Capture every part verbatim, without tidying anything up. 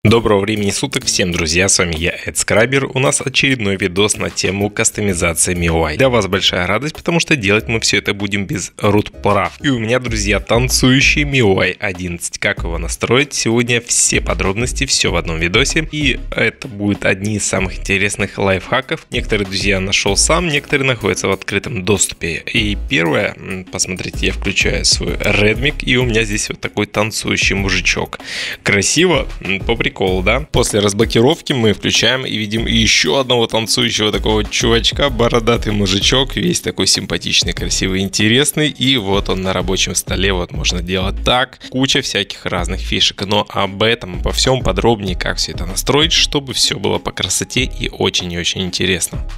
Доброго времени суток всем, друзья, с вами я, Эдскрайбер. У нас очередной видос на тему кастомизации эм ай ю ай. Для вас большая радость, потому что делать мы все это будем без root-прав. И у меня, друзья, танцующий эм ай ю ай одиннадцать. Как его настроить? Сегодня все подробности, все в одном видосе. И это будет одни из самых интересных лайфхаков. Некоторые, друзья, нашел сам, некоторые находятся в открытом доступе. И первое, посмотрите, я включаю свой Redmi, и у меня здесь вот такой танцующий мужичок. Красиво, по приколу. Да? После разблокировки мы включаем и видим еще одного танцующего такого чувачка, бородатый мужичок, весь такой симпатичный, красивый, интересный. И вот он на рабочем столе, вот можно делать так, куча всяких разных фишек. Но об этом, обо всем подробнее, как все это настроить, чтобы все было по красоте и очень и очень интересно.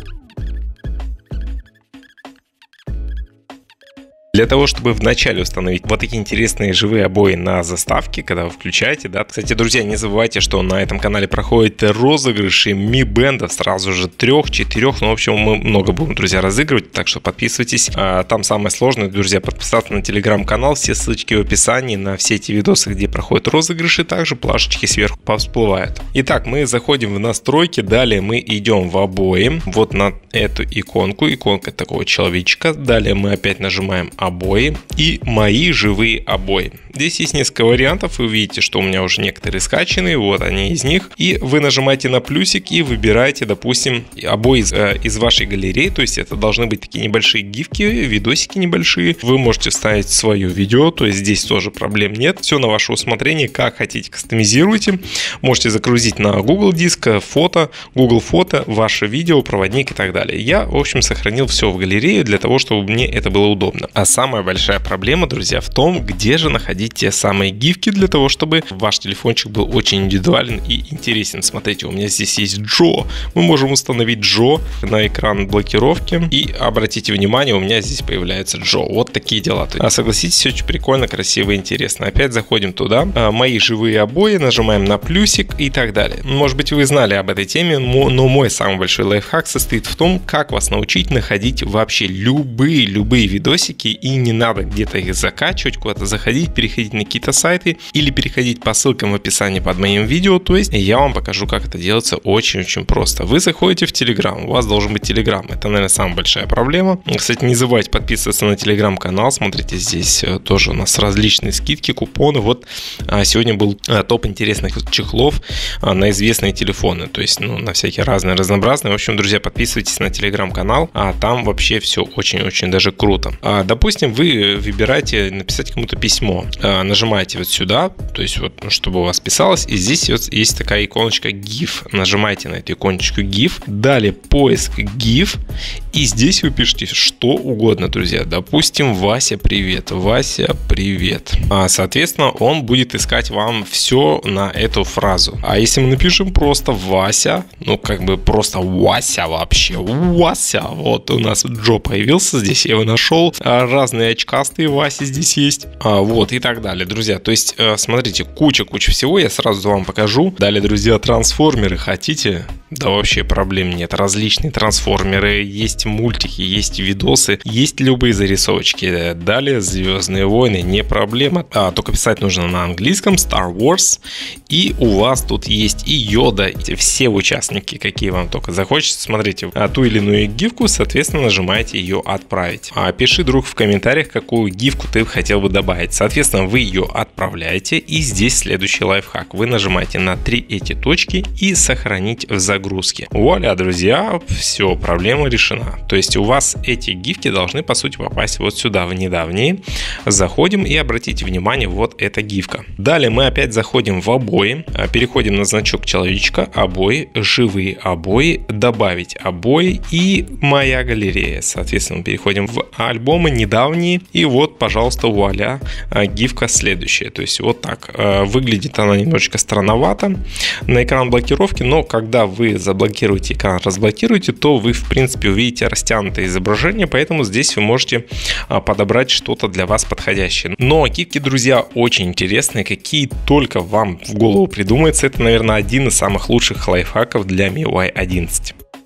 Для того, чтобы вначале установить вот такие интересные живые обои на заставке, когда вы включаете, да. Кстати, друзья, не забывайте, что на этом канале проходят розыгрыши Mi Band сразу же трех, четырех, ну, в общем, мы много будем, друзья, разыгрывать, так что подписывайтесь. А, там самое сложное, друзья, подписаться на телеграм-канал, все ссылочки в описании на все эти видосы, где проходят розыгрыши, также плашечки сверху повсплывают. Итак, мы заходим в настройки, далее мы идем в обои, вот на эту иконку, иконка такого человечка, далее мы опять нажимаем обои и мои живые обои. Здесь есть несколько вариантов, вы видите, что у меня уже некоторые скачаны, вот они из них. И вы нажимаете на плюсик и выбираете, допустим, обои из, э, из вашей галереи, то есть это должны быть такие небольшие гифки, видосики небольшие. Вы можете вставить свое видео, то есть здесь тоже проблем нет. Все на ваше усмотрение, как хотите кастомизируйте. Можете загрузить на Google диск, фото, Google фото, ваше видео, проводник и так далее. Я, в общем, сохранил все в галерею для того, чтобы мне это было удобно. А самая большая проблема, друзья, в том, где же находить те самые гифки для того, чтобы ваш телефончик был очень индивидуален и интересен. Смотрите, у меня здесь есть Джо. Мы можем установить Джо на экран блокировки. И обратите внимание, у меня здесь появляется Джо. Вот такие дела. А согласитесь, очень прикольно, красиво и интересно. Опять заходим туда. Мои живые обои, нажимаем на плюсик и так далее. Может быть, вы знали об этой теме, но мой самый большой лайфхак состоит в том, как вас научить находить вообще любые, любые видосики, и не надо где-то их закачивать, куда-то заходить, переходить на какие-то сайты или переходить по ссылкам в описании под моим видео. То есть я вам покажу, как это делается очень-очень просто. Вы заходите в Telegram, у вас должен быть Telegram. Это, наверное, самая большая проблема. Кстати, не забывайте подписываться на Telegram-канал. Смотрите, здесь тоже у нас различные скидки, купоны. Вот сегодня был топ интересных чехлов на известные телефоны. То есть, ну, на всякие разные, разнообразные. В общем, друзья, подписывайтесь на Telegram-канал, а там вообще все очень-очень даже круто. Допустим, вы выбираете написать кому-то письмо. Нажимаете вот сюда, то есть вот, чтобы у вас писалось, и здесь вот есть такая иконочка GIF. Нажимаете на эту иконочку GIF, далее поиск GIF, и здесь вы пишете что угодно, друзья. Допустим, Вася, привет, Вася, привет. А, соответственно, он будет искать вам все на эту фразу. А если мы напишем просто Вася, ну как бы просто Вася вообще, Вася, вот у нас Джо появился, здесь я его нашел, разные очкастые Васи здесь есть, а, вот и так далее, друзья. То есть, смотрите, куча-куча всего, я сразу вам покажу. Далее, друзья, трансформеры хотите? Да вообще проблем нет. Различные трансформеры, есть мультики, есть видосы, есть любые зарисовочки. Далее, Звездные войны, не проблема. А, только писать нужно на английском, Star Wars. И у вас тут есть и Йода, все участники, какие вам только захочется. Смотрите, а ту или иную гифку, соответственно, нажимаете ее отправить. А пиши, друг, в комментариях, какую гифку ты хотел бы добавить. Соответственно, вы ее отправляете, и здесь следующий лайфхак. Вы нажимаете на три эти точки и сохранить в загрузке. Вуаля, друзья, все, проблема решена. То есть у вас эти гифки должны, по сути, попасть вот сюда, в недавние. Заходим и обратите внимание, вот эта гифка. Далее мы опять заходим в обои, переходим на значок человечка, обои, живые обои, добавить обои и моя галерея. Соответственно, переходим в альбомы недавние, и вот, пожалуйста, вуаля, гифка следующая. То есть вот так выглядит она немножечко странновато на экран блокировки, но когда вы заблокируете экран, разблокируете, то вы, в принципе, увидите растянутое изображение, поэтому здесь вы можете подобрать что-то для вас подходящее. Но гифки, друзья, очень интересные, какие только вам в голову придумается. Это, наверное, один из самых лучших лайфхаков для эм ай ю ай одиннадцать.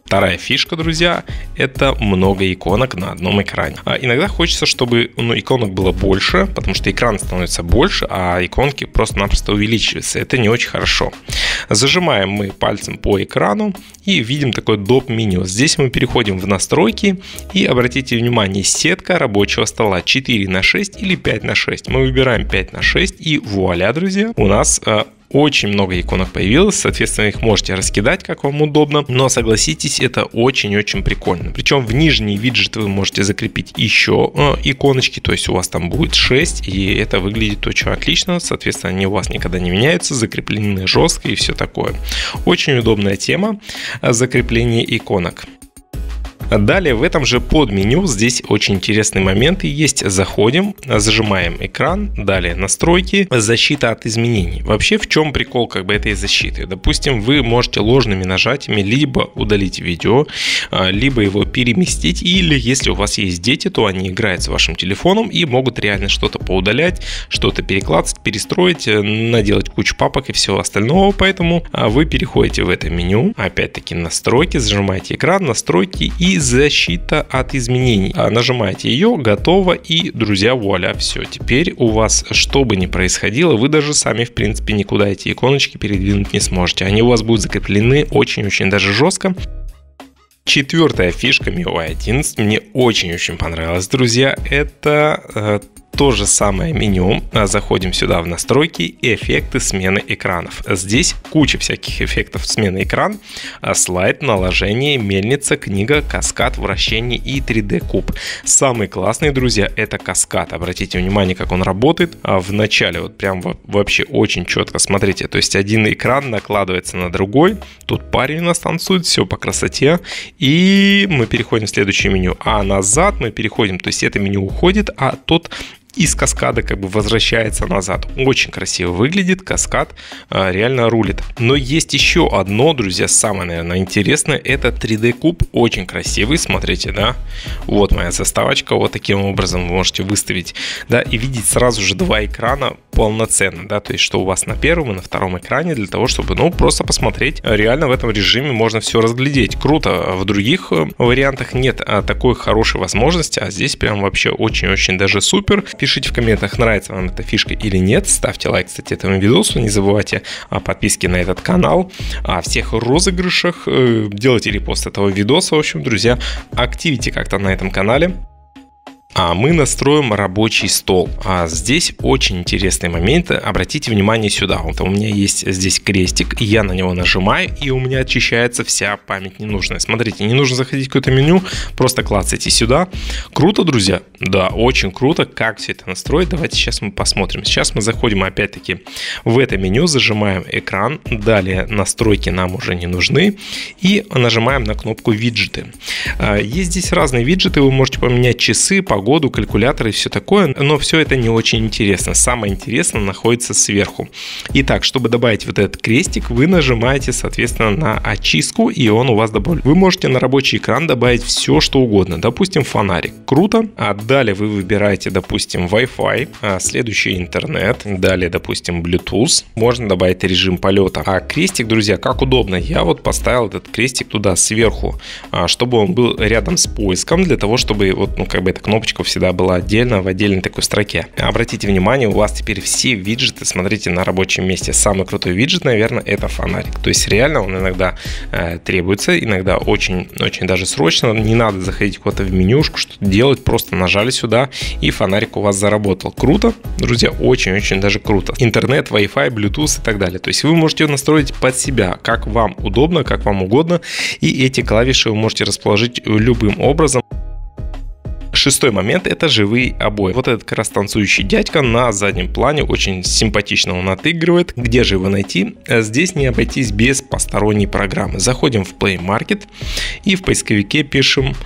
Вторая фишка, друзья, это много иконок на одном экране. А иногда хочется, чтобы ну, иконок было больше, потому что экран становится больше, а иконки просто-напросто увеличиваются. Это не очень хорошо. Зажимаем мы пальцем по экрану и видим такое доп. Меню. Здесь мы переходим в настройки и обратите внимание, сетка рабочего стола четыре на шесть или пять на шесть. Мы выбираем пять на шесть и вуаля, друзья, у нас очень много иконок появилось, соответственно, их можете раскидать, как вам удобно, но согласитесь, это очень-очень прикольно. Причем в нижний виджет вы можете закрепить еще э, иконочки, то есть у вас там будет шесть, и это выглядит очень отлично, соответственно, они у вас никогда не меняются, закреплены жестко и все такое. Очень удобная тема закрепления иконок. Далее в этом же подменю здесь очень интересные моменты есть. Заходим, зажимаем экран, далее настройки, защита от изменений. Вообще в чем прикол как бы этой защиты? Допустим, вы можете ложными нажатиями либо удалить видео, либо его переместить, или если у вас есть дети, то они играют с вашим телефоном и могут реально что-то поудалять, что-то перекладывать, перестроить, наделать кучу папок и всего остального. Поэтому вы переходите в это меню, опять-таки настройки, зажимаете экран, настройки и защита от изменений. Нажимаете ее, готово, и, друзья, вуаля, все. Теперь у вас, что бы ни происходило, вы даже сами, в принципе, никуда эти иконочки передвинуть не сможете. Они у вас будут закреплены очень-очень даже жестко. Четвертая фишка эм ай ю ай одиннадцать мне очень-очень понравилась, друзья. Это э, то же самое меню. Заходим сюда в настройки, эффекты смены экранов. Здесь куча всяких эффектов смены экран. Слайд, наложение, мельница, книга, каскад, вращение и три дэ куб. Самый классный, друзья, это каскад. Обратите внимание, как он работает. В начале вот прям вообще очень четко, смотрите, то есть один экран накладывается на другой. Тут парень у нас танцует, все по красоте. И мы переходим в следующее меню. А назад мы переходим, то есть это меню уходит, а тот из каскада как бы возвращается назад. Очень красиво выглядит, каскад а, реально рулит. Но есть еще одно, друзья, самое, наверное, интересное. Это три дэ куб, очень красивый, смотрите, да. Вот моя заставочка, вот таким образом вы можете выставить, да, и видеть сразу же два экрана полноценно, да, то есть что у вас на первом и на втором экране, для того, чтобы, ну, просто посмотреть. Реально в этом режиме можно все разглядеть. Круто. В других вариантах нет такой хорошей возможности, а здесь прям вообще очень-очень даже супер. Пишите в комментах, нравится вам эта фишка или нет. Ставьте лайк, кстати, этому видосу. Не забывайте о подписке на этот канал, о всех розыгрышах. Делайте репост этого видоса. В общем, друзья, активите как-то на этом канале. А мы настроим рабочий стол. А здесь очень интересный момент. Обратите внимание сюда. Вот у меня есть здесь крестик, я на него нажимаю, и у меня очищается вся память ненужная. Смотрите, не нужно заходить в какое-то меню, просто клацайте сюда. Круто, друзья? Да, очень круто. Как все это настроить? Давайте сейчас мы посмотрим. Сейчас мы заходим опять-таки в это меню, зажимаем экран, далее настройки нам уже не нужны, и нажимаем на кнопку виджеты. Есть здесь разные виджеты, вы можете поменять часы, погоду, калькулятор и все такое, но все это не очень интересно. Самое интересное находится сверху. Итак, чтобы добавить вот этот крестик, вы нажимаете, соответственно, на очистку, и он у вас добавлен. Вы можете на рабочий экран добавить все, что угодно. Допустим, фонарик. Круто. А далее вы выбираете, допустим, Wi-Fi, а следующий интернет, далее, допустим, Bluetooth. Можно добавить режим полета. А крестик, друзья, как удобно. Я вот поставил этот крестик туда сверху, чтобы он был рядом с поиском, для того, чтобы вот, ну, как бы эта кнопочка всегда была отдельно в отдельной такой строке. Обратите внимание, у вас теперь все виджеты, смотрите, на рабочем месте. Самый крутой виджет, наверное, это фонарик. То есть реально он иногда э, требуется, иногда очень-очень даже срочно. Не надо заходить куда-то в менюшку, что-то делать, просто нажали сюда, и фонарик у вас заработал. Круто, друзья, очень-очень даже круто. Интернет, Wi-Fi, Bluetooth и так далее. То есть вы можете настроить под себя, как вам удобно, как вам угодно, и эти клавиши вы можете расположить любым образом. Шестой момент — это живые обои. Вот этот как раз танцующий дядька на заднем плане, очень симпатично он отыгрывает. Где же его найти? Здесь не обойтись без посторонней программы. Заходим в Play Market и в поисковике пишем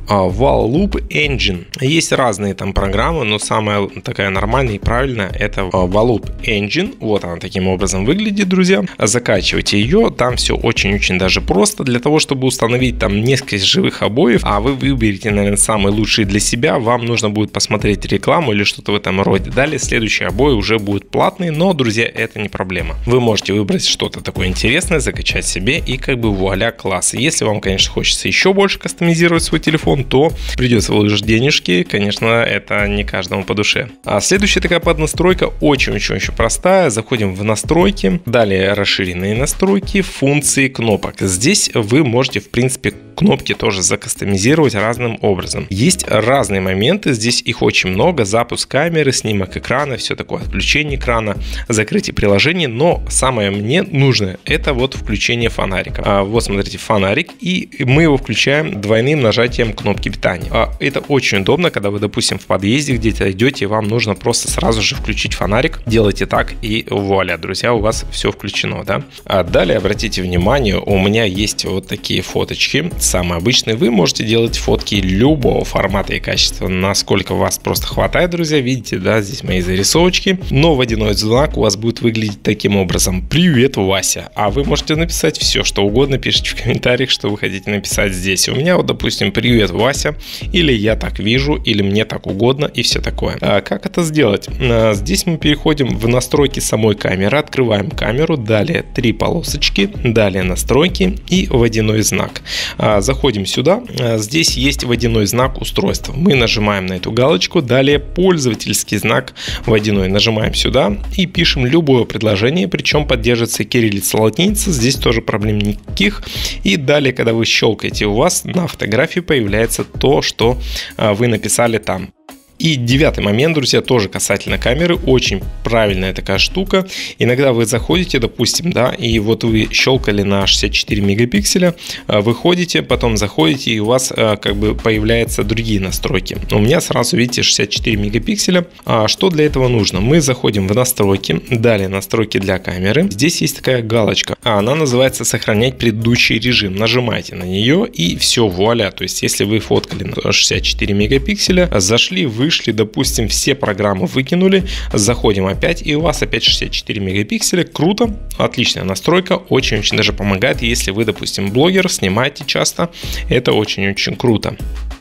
Wallloop Engine. Есть разные там программы, но самая такая нормальная и правильная это Wallloop Engine. Вот она таким образом выглядит, друзья. Закачивайте ее, там все очень-очень даже просто. Для того, чтобы установить там несколько живых обоев, а вы выберете, наверное, самый лучший для себя, вам нужно будет посмотреть рекламу или что-то в этом роде. Далее следующий обои уже будет платный, но, друзья, это не проблема. Вы можете выбрать что-то такое интересное, закачать себе и как бы вуаля, класс. Если вам, конечно, хочется еще больше кастомизировать свой телефон, то придется вложить денежки. Конечно, это не каждому по душе. А следующая такая поднастройка очень-очень-очень простая. Заходим в настройки, далее расширенные настройки, функции кнопок. Здесь вы можете, в принципе, кнопки тоже закастомизировать разным образом. Есть разные моменты, здесь их очень много. Запуск камеры, снимок экрана, все такое, отключение экрана, закрытие приложений. Но самое мне нужное это вот включение фонарика. А, вот смотрите, фонарик, и мы его включаем двойным нажатием кнопки питания. А, это очень удобно, когда вы, допустим, в подъезде где-то идете, и вам нужно просто сразу же включить фонарик. Делайте так, и вуаля, друзья, у вас все включено, да? А далее обратите внимание, у меня есть вот такие фоточки. Самые обычные. Вы можете делать фотки любого формата и качества, насколько вас просто хватает, друзья. Видите, да, здесь мои зарисовочки. Но водяной знак у вас будет выглядеть таким образом. Привет, Вася. А вы можете написать все, что угодно. Пишите в комментариях, что вы хотите написать здесь. У меня вот, допустим, привет, Вася. Или я так вижу, или мне так угодно, и все такое. А как это сделать? А, здесь мы переходим в настройки самой камеры. Открываем камеру. Далее три полосочки. Далее настройки и водяной знак. А, заходим сюда, здесь есть водяной знак устройства. Мы нажимаем на эту галочку, далее пользовательский знак водяной. Нажимаем сюда и пишем любое предложение, причем поддерживается кириллица, латиница, здесь тоже проблем никаких. И далее, когда вы щелкаете, у вас на фотографии появляется то, что вы написали там. И девятый момент, друзья, тоже касательно камеры, очень правильная такая штука. Иногда вы заходите, допустим, да, и вот вы щелкали на шестьдесят четыре мегапикселя, выходите, потом заходите, и у вас как бы появляются другие настройки. У меня сразу, видите, шестьдесят четыре мегапикселя. А что для этого нужно? Мы заходим в настройки, далее настройки для камеры. Здесь есть такая галочка, а она называется «Сохранять предыдущий режим». Нажимаете на нее, и все, вуаля. То есть, если вы фоткали на шестьдесят четыре мегапикселя, зашли, вы вышли, допустим, все программы выкинули, заходим опять, и у вас опять шестьдесят четыре мегапикселя. Круто, отличная настройка, очень-очень даже помогает, если вы, допустим, блогер, снимаете часто, это очень-очень круто.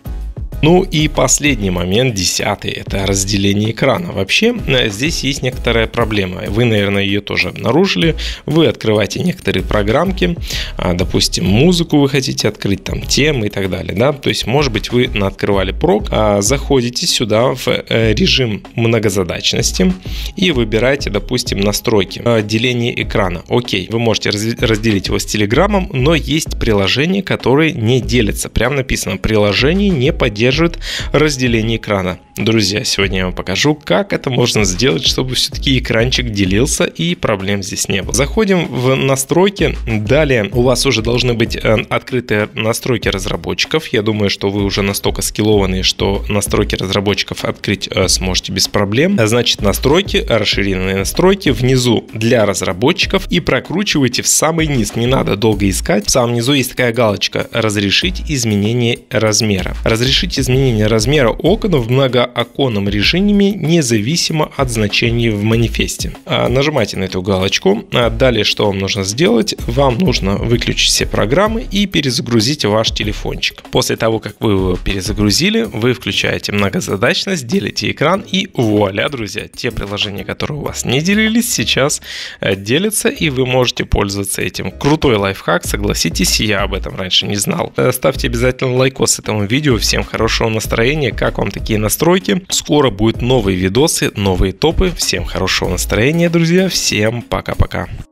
Ну и последний момент, десятый, это разделение экрана. Вообще здесь есть некоторая проблема. Вы, наверное, ее тоже обнаружили. Вы открываете некоторые программки, допустим, музыку вы хотите открыть, там темы и так далее. Да? То есть, может быть, вы открывали прок, заходите сюда в режим многозадачности и выбираете, допустим, настройки деления экрана. Окей, вы можете разделить его с Телеграмом, но есть приложения, которые не делятся. Прям написано, приложение не поддерживает разделение экрана. Друзья, сегодня я вам покажу, как это можно сделать, чтобы все-таки экранчик делился и проблем здесь не было. Заходим в настройки. Далее у вас уже должны быть открытые настройки разработчиков. Я думаю, что вы уже настолько скиллованные, что настройки разработчиков открыть сможете без проблем. Значит, настройки, расширенные настройки, внизу для разработчиков, и прокручивайте в самый низ. Не надо долго искать. В самом низу есть такая галочка «Разрешить изменение размера». Разрешить изменение размера окон в многооконном режиме независимо от значений в манифесте. Нажимайте на эту галочку. Далее, что вам нужно сделать? Вам нужно выключить все программы и перезагрузить ваш телефончик. После того, как вы его перезагрузили, вы включаете многозадачность, делите экран, и вуаля, друзья, те приложения, которые у вас не делились, сейчас делятся, и вы можете пользоваться этим. Крутой лайфхак, согласитесь, я об этом раньше не знал. Ставьте обязательно лайкос этому видео. Всем хорошего настроения. Как вам такие настройки? Скоро будут новые видосы, новые топы. Всем хорошего настроения, друзья. Всем пока-пока.